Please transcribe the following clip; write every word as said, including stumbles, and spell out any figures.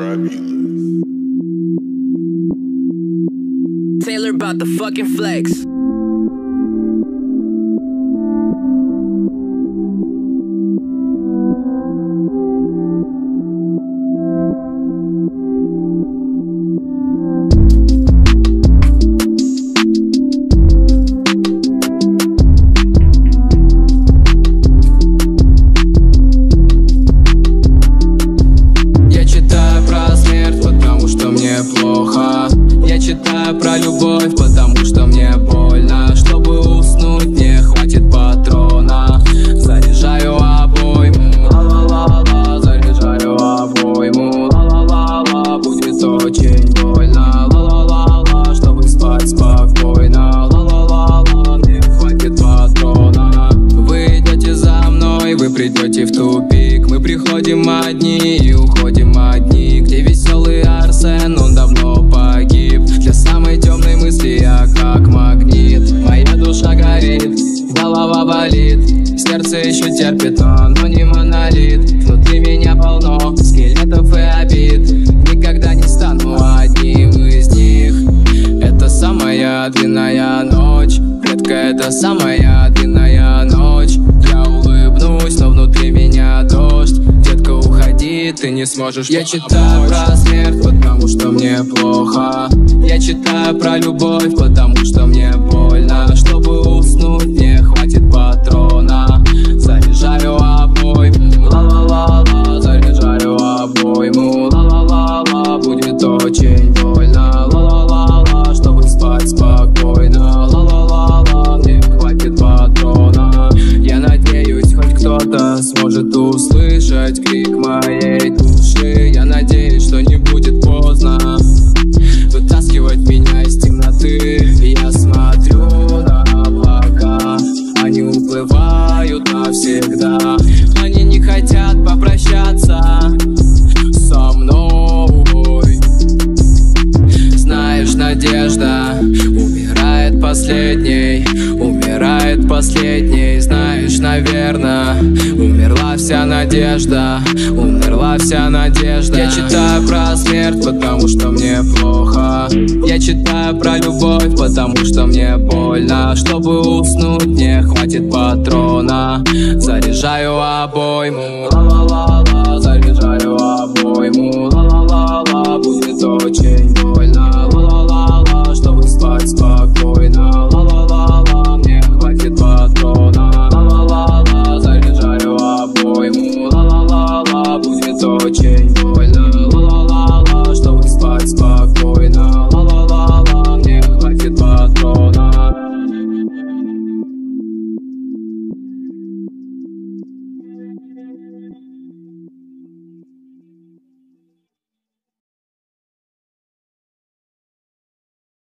Taylor about the fucking flex. Я читаю про любовь, потому что мне больно. Чтобы уснуть, не хватит патрона. Заряжаю обойму, ла-ла-ла-ла, заряжаю обойму, ла-ла-ла-ла, будет очень больно, ла-ла-ла-ла, чтобы спать спокойно, ла-ла-ла-ла, не хватит патрона. Вы идете за мной, вы придете в тупик. Мы приходим одни и уходим одни. Где веселый Арсен, он давно погиб. Для самой темной мысли я как магнит. Моя душа горит, голова болит, сердце еще терпит, но оно не монолит. Внутри меня полно скелетов и обид. Никогда не стану одним из них. Это самая длинная ночь, редко это самая длинная ночь. Я улыбнусь, но внутри меня дождь. Детка, уходи, ты не сможешь помочь. Я читаю про смерть, потому что мне плохо. Я читаю про любовь, потому что мне больно. Чтобы уснуть, не хватит патрона. Заряжаю обойму, ла-ла-ла-ла, заряжаю обойму, ла-ла-ла-ла, будет очень больно, ла-ла-ла-ла, чтобы спать спокойно, ла-ла-ла-ла, не хватит патрона. Я надеюсь, хоть кто-то сможет услышать крик моей души. Я надеюсь, что не будет поздно вытаскивать меня из темноты. Я смотрю на облака, они уплывают навсегда. Они не хотят попрощаться со мной. Знаешь, надежда умирает последней, умирает последней. Знаешь, наверное, умерла вся надежда, умерла вся надежда. Я читаю про смерть, потому что мне плохо. Я читаю про любовь, потому что мне больно. Чтобы уснуть, не хватит патрона. Заряжаю обойму, ла-ла-ла-ла, заряжаю обойму, ла-ла-ла-ла, будет очень больно, ла-ла-ла-ла, чтобы спать спокойно, ла-ла-ла-ла, мне хватит патрона, ла-ла-ла-ла, заряжаю обойму, ла-ла-ла-ла, будет очень больно.